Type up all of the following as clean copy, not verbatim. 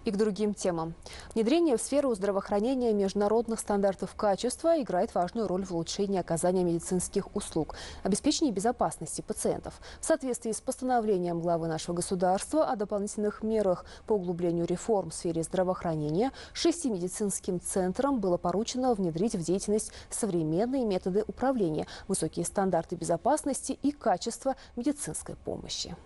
И к другим темам. Внедрение в сферу здравоохранения международных стандартов качества играет важную роль в улучшении оказания медицинских услуг, обеспечении безопасности пациентов. В соответствии с постановлением главы нашего государства о дополнительных мерах по углублению реформ в сфере здравоохранения 6 медицинским центрам было поручено внедрить в деятельность современные методы управления, высокие стандарты безопасности и качества медицинской помощи.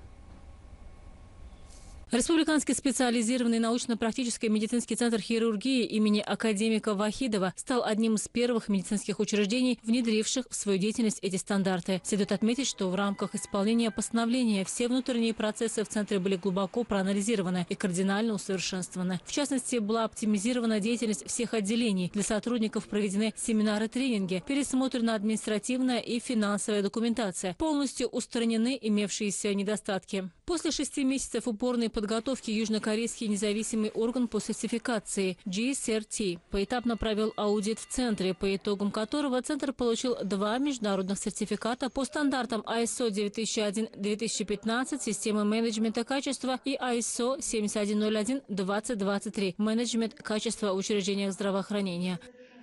Республиканский специализированный научно-практический медицинский центр хирургии имени академика Вахидова стал одним из первых медицинских учреждений, внедривших в свою деятельность эти стандарты. Следует отметить, что в рамках исполнения постановления все внутренние процессы в центре были глубоко проанализированы и кардинально усовершенствованы. В частности, была оптимизирована деятельность всех отделений. Для сотрудников проведены семинары-тренинги, пересмотрена административная и финансовая документация. Полностью устранены имевшиеся недостатки. После 6 месяцев упорной подготовки южнокорейский независимый орган по сертификации GCRT поэтапно провел аудит в центре, по итогам которого центр получил 2 международных сертификата по стандартам ISO 9001-2015 системы менеджмента качества и ISO 7101-2023 менеджмент качества в учреждениях здравоохранения.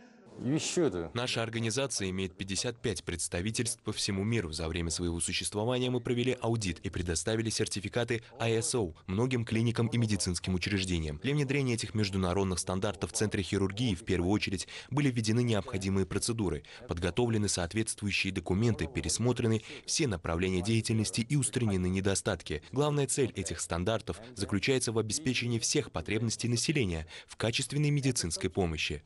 Наша организация имеет 55 представительств по всему миру. За время своего существования мы провели аудит и предоставили сертификаты ISO многим клиникам и медицинским учреждениям. Для внедрения этих международных стандартов в Центре хирургии в первую очередь были введены необходимые процедуры, подготовлены соответствующие документы, пересмотрены все направления деятельности и устранены недостатки. Главная цель этих стандартов заключается в обеспечении всех потребностей населения в качественной медицинской помощи.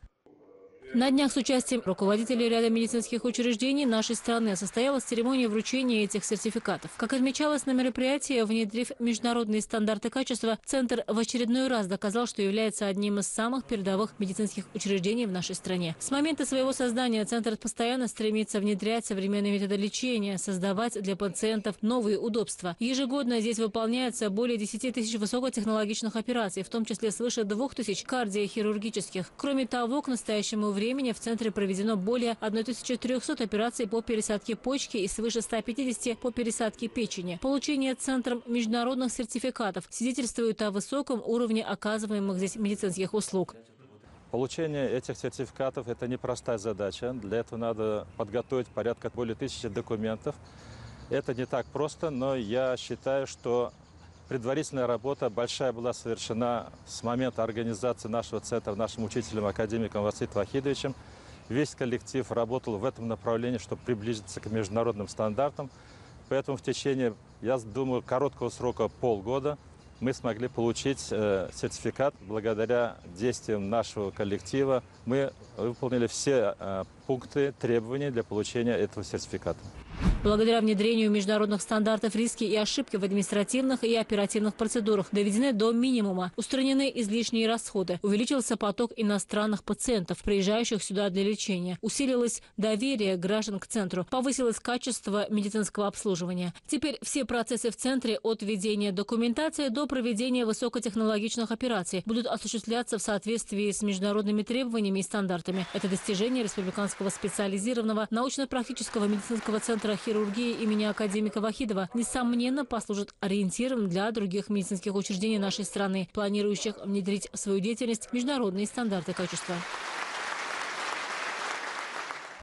На днях с участием руководителей ряда медицинских учреждений нашей страны состоялась церемония вручения этих сертификатов. Как отмечалось на мероприятии, внедрив международные стандарты качества, Центр в очередной раз доказал, что является одним из самых передовых медицинских учреждений в нашей стране. С момента своего создания Центр постоянно стремится внедрять современные методы лечения, создавать для пациентов новые удобства. Ежегодно здесь выполняется более 10 тысяч высокотехнологичных операций, в том числе свыше 2000 кардиохирургических. Кроме того, к настоящему времени в центре проведено более 1300 операций по пересадке почки и свыше 150 по пересадке печени. Получение центром международных сертификатов свидетельствует о высоком уровне оказываемых здесь медицинских услуг. Получение этих сертификатов – это непростая задача. Для этого надо подготовить порядка более 1000 документов. Это не так просто, но я считаю, что предварительная работа большая была совершена с момента организации нашего центра нашим учителем, академиком Василием Вахидовичем. Весь коллектив работал в этом направлении, чтобы приблизиться к международным стандартам. Поэтому в течение, я думаю, короткого срока полгода мы смогли получить сертификат благодаря действиям нашего коллектива. Мы выполнили все пункты требований для получения этого сертификата. Благодаря внедрению международных стандартов риски и ошибки в административных и оперативных процедурах доведены до минимума, устранены излишние расходы, увеличился поток иностранных пациентов, приезжающих сюда для лечения, усилилось доверие граждан к центру, повысилось качество медицинского обслуживания. Теперь все процессы в центре от ведения документации до проведения высокотехнологичных операций будут осуществляться в соответствии с международными требованиями и стандартами. Это достижение Республиканского специализированного научно-практического медицинского центра хирургии имени академика Вахидова несомненно послужит ориентиром для других медицинских учреждений нашей страны, планирующих внедрить в свою деятельность международные стандарты качества.